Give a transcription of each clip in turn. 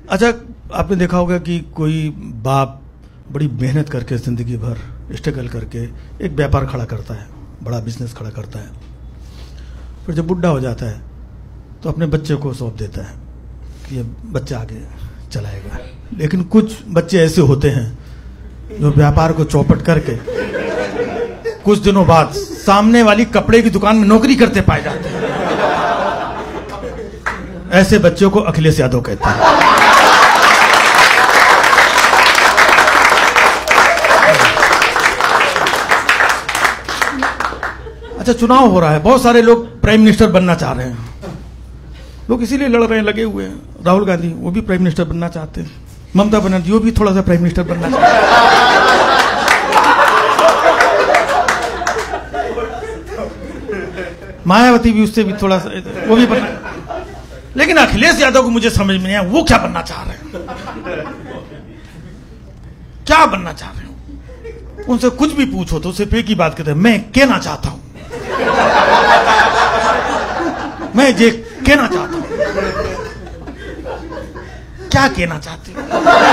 अच्छा, आपने देखा होगा कि कोई बाप बड़ी मेहनत करके ज़िंदगी भर स्ट्रगल करके एक व्यापार खड़ा करता है, बड़ा बिजनेस खड़ा करता है, फिर जब बुढ़ा हो जाता है तो अपने बच्चे को सौंप देता है कि ये बच्चा आगे चलाएगा। लेकिन कुछ बच्चे ऐसे होते हैं जो व्यापार को चौपट करके कुछ दिनों बाद सामने वाली कपड़े की दुकान में नौकरी करते पाए जाते हैं। ऐसे बच्चों को अखिलेश यादव कहते हैं। अच्छा, चुनाव हो रहा है, बहुत सारे लोग प्राइम मिनिस्टर बनना चाह रहे हैं। लोग इसीलिए लड़ रहे हैं, लगे हुए हैं। राहुल गांधी वो भी प्राइम मिनिस्टर बनना चाहते हैं, ममता बनर्जी वो भी थोड़ा सा प्राइम मिनिस्टर बनना चाहते हैं। मायावती भी उससे भी थोड़ा सा वो भी बनना, लेकिन अखिलेश यादव को मुझे समझ में नहीं आया वो क्या बनना चाह रहे हैं, क्या बनना चाह रहे हो। उनसे कुछ भी पूछो तो सिर्फ एक ही बात कहते हैं, मैं कहना चाहता हूं, मैं ये कहना चाहता हूं। क्या कहना चाहते हो,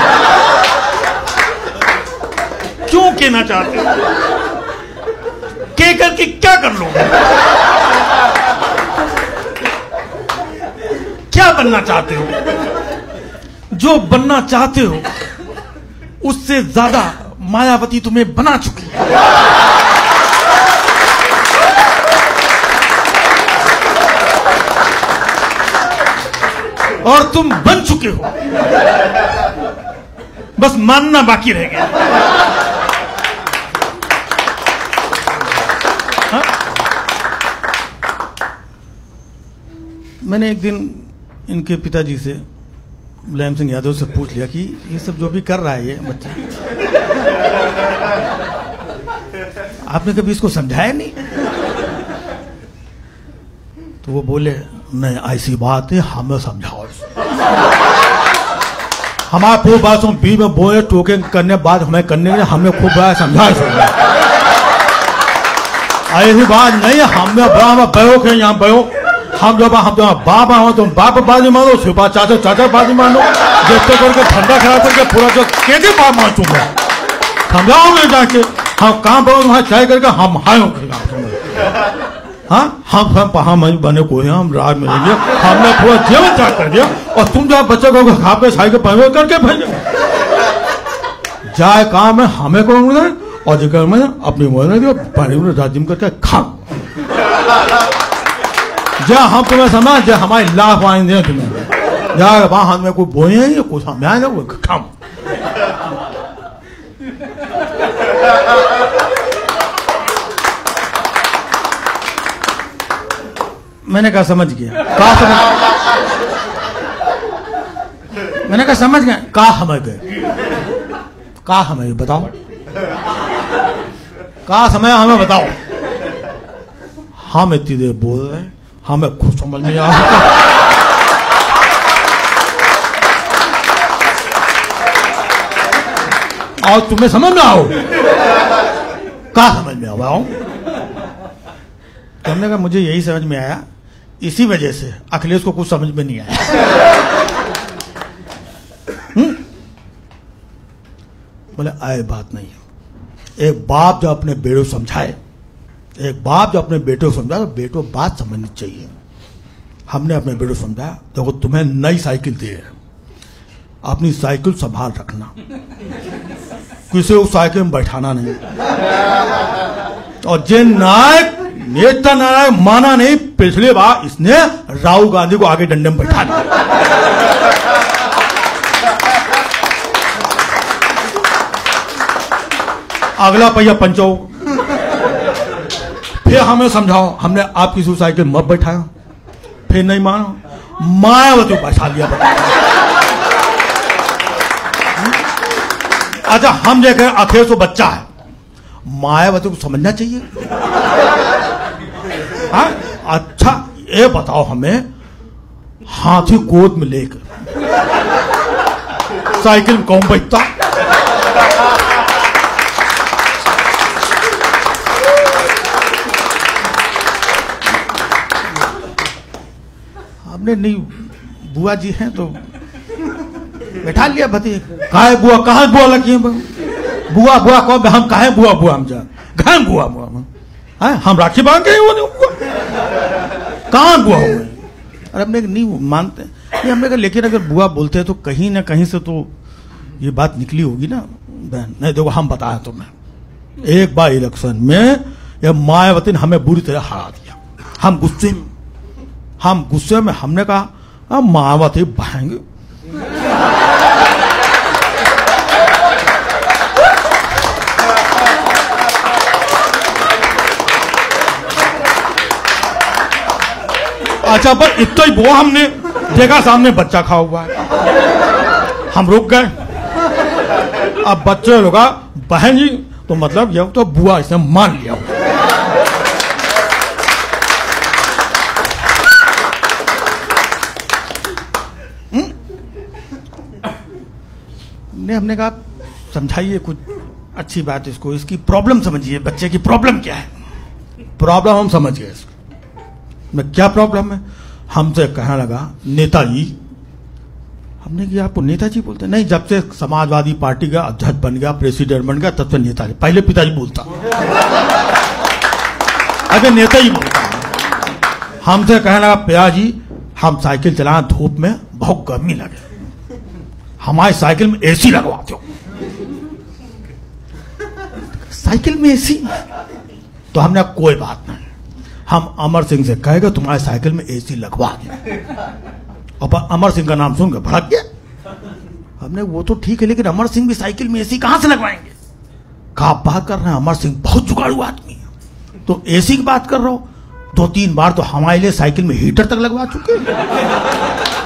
क्यों कहना चाहते हो, कह करके क्या कर लोगे, क्या बनना चाहते हो। जो बनना चाहते हो उससे ज्यादा मायावती तुम्हें बना चुकी है। और तुम बन चुके हो, बस मानना बाकी रह गया। हाँ? मैंने एक दिन इनके पिताजी से, मुलायम सिंह यादव से पूछ लिया कि ये सब जो भी कर रहा है ये बच्चा, आपने कभी इसको समझाया नहीं। तो वो बोले, नहीं ऐसी बात है, हमें समझाओ। हमारे पूरी बात सुन, बीच में बोले टोके करने बाद हमें करने के हमें खूब बड़ा समझा। ऐसी बात नहीं, हमें बड़ा बयो के यहाँ बयो, हम जब बाप आओ तुम बाप बाजी मानो, सुबह चाचा चाचा बाजी मानो, जैसे करके ठंडा खराब करके पूरा जो कैसे बाप मान चुका समझाओगे जाके। हम कहाँ बनो वहां चाय करके हम आयो। हाँ, हम बने को हम रात मिलेंगे, हमने पूरा जीवन त्याग कर दिया और तुम जब बच्चे को खा पे साई के पैवे करके भेजे जाए काम है हमें कहोगे और जगह में अपनी मोहन राजिम करके खा जा। हम तुम्हें समझ जा, हमारी लाभ आएंगे तुम्हें जा वहां हमें कोई बोए हैं कुछ हमें आएगा वो खाम। मैंने कहा समझ गया, कहा समझ, मैंने कहा समझ गए, कहा समझ गए, कहा हमें बताओ, कहा समय हमें बताओ। हम इतनी देर बोल रहे हैं, हमें खुद समझ नहीं आ रहा और तुम्हें समझ में आओ, कहा समझ में आओ। हमने कहा मुझे यही समझ में आया, इसी वजह से अखिलेश को कुछ समझ में नहीं आया। बोले आए बात नहीं, एक बाप जो अपने बेटो समझाए, एक बाप जो अपने बेटे को समझाए तो बेटो बात समझनी चाहिए। हमने अपने बेटो समझाया, देखो तुम्हें नई साइकिल दी है, अपनी साइकिल संभाल रखना, किसी को साइकिल में बैठाना नहीं। और जिन नायक नेता नायक माना नहीं, पिछले बार इसने राहुल गांधी को आगे डंडे में बैठा दिया। अगला पहिया पंचो, फिर हमें समझाओ, हमने आपकी साइकिल मत बैठाया, फिर नहीं मानो, मायावती को बैठा दिया। अच्छा, हम देख रहे हैं अखिलेश तो बच्चा है, मायावती को समझना चाहिए। हाँ? अच्छा ये बताओ हमें, हाथी गोद में लेकर साइकिल में कौन बैठता? हमने नहीं, बुआ जी हैं तो बैठा लिया भतीजे, कहा है बुआ, कहाँ बुआ लगी है बुआ, बुआ कहो हम कहा है बुआ, बुआ हम जा कहा बुआ, बुआ हम राखी बांध गए वो कहाँ बुआ हो गए। अरे हमने नहीं मानते नहीं, हमने कहा लेकिन अगर बुआ बोलते हैं तो कहीं ना कहीं से तो ये बात निकली होगी ना बहन। नहीं देखो हम बताया तुम्हें, एक बार इलेक्शन में ये मायावती ने हमें बुरी तरह हरा दिया। हम गुस्से में हमने कहा मायावती बहेंगे। अच्छा पर इतना ही बुआ, हमने देखा सामने बच्चा खा हुआ है, हम रुक गए। अब बच्चे लोग बहन जी तो मतलब ये तो बुआ इसने मान लिया। ने हमने कहा समझाइए कुछ अच्छी बात इसको, इसकी प्रॉब्लम समझिए, बच्चे की प्रॉब्लम क्या है। प्रॉब्लम हम समझ गए इसको में क्या प्रॉब्लम है। हमसे कहने लगा नेताजी। हमने कहा आपको नेताजी बोलते नहीं, जब से समाजवादी पार्टी का अध्यक्ष बन गया, प्रेसिडेंट बन गया, तब से नेताजी, पहले पिताजी बोलता अगर नेताजी बोलता। हमसे कहने लगा पिताजी हम साइकिल चलाएं धूप में, बहुत गर्मी लगे, हमारी साइकिल में एसी लगवा दो। साइकिल में एसी? तो हमने कोई बात नहीं, हम अमर सिंह से कहेगा तुम्हारी साइकिल में एसी लगवा दे। और अमर सिंह का नाम सुनकर भड़क गया। हमने वो तो ठीक है, लेकिन अमर सिंह भी साइकिल में एसी कहां से लगवाएंगे। कहा बात कर रहे हैं, अमर सिंह बहुत जुगाड़ू आदमी है, तो एसी की बात कर रहा हो। 2-3 बार तो हमारे लिए साइकिल में हीटर तक लगवा चुके हैं।